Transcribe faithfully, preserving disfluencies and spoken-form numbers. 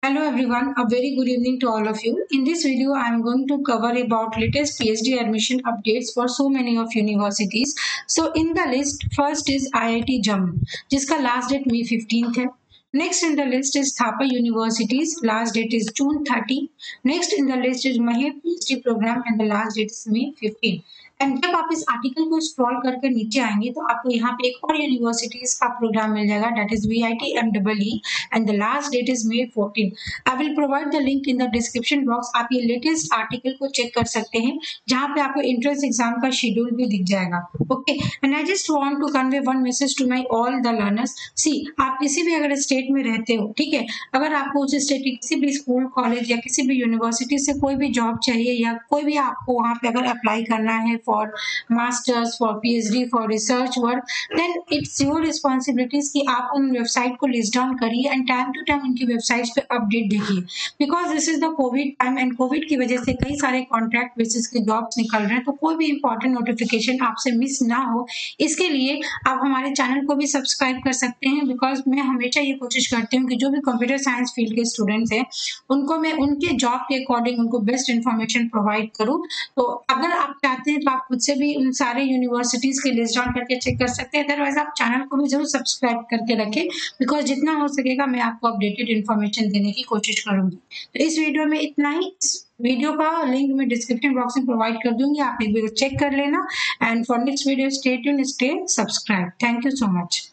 Hello everyone, a very good evening to all of you. In this video, I am going to cover about latest PhD admission updates for so many of universities. So in the list, first is I I T Jammu, जिसका last date May fifteenth है. Next in the list is Thapa Universities, last date is June thirtieth. Next in the list is Mahir PhD program and the last date is May fifteenth. And जब आप इस article को scroll करके नीचे आएंगे तो आपको यहाँ पे एक और यूनिवर्सिटीज का प्रोग्राम मिल जाएगा, that is V I T M double E and the last date is May fourteen. I will provide the link in the description box. आप ये लेटेस्ट आर्टिकल को चेक कर सकते हैं जहाँ पे आपको एंट्रेंस एग्जाम का शेड्यूल भी दिख जाएगा. Okay, and I just want to convey one message to my all the learners. See, आप किसी भी अगर स्टेट में रहते हो, ठीक है, अगर आपको उस स्टेट की किसी भी स्कूल कॉलेज या किसी भी यूनिवर्सिटी से कोई भी जॉब चाहिए या कोई भी आपको वहाँ पे अगर अप्लाई करना है for masters, for PhD, for research work, then it's your responsibilities कि आप उन वेबसाइट को लिस्ट डाउन करिए एंड टाइम टू टाइम उनकी वेबसाइट्स पे अपडेट देखिए. Because this is the COVID time and COVID की वजह से कई सारे कॉन्ट्रैक्ट बेसिस के जॉब्स निकल रहे हैं, तो कोई भी इंपॉर्टेंट नोटिफिकेशन आपसे मिस ना हो, इसके लिए आप हमारे चैनल को भी सब्सक्राइब कर सकते हैं. बिकॉज मैं हमेशा ये कोशिश करती हूँ कि जो भी कंप्यूटर साइंस फील्ड के स्टूडेंट्स हैं उनको मैं उनके जॉब के अकॉर्डिंग उनको बेस्ट इन्फॉर्मेशन प्रोवाइड करूँ. तो अगर आप चाहते हैं तो आप खुद से भी उन सारे यूनिवर्सिटीज के लिस्ट डाउन करके चेक कर सकते हैं. अदरवाइज आप चैनल को भी जरूर सब्सक्राइब करके रखें, बिकॉज जितना हो सकेगा मैं आपको अपडेटेड इन्फॉर्मेशन देने की कोशिश करूंगी. तो इस वीडियो में इतना ही. वीडियो का लिंक मैं डिस्क्रिप्शन बॉक्स में प्रोवाइड कर दूंगी, आप एक बार चेक कर लेना. And for next video stay tuned, stay subscribe. Thank you so much.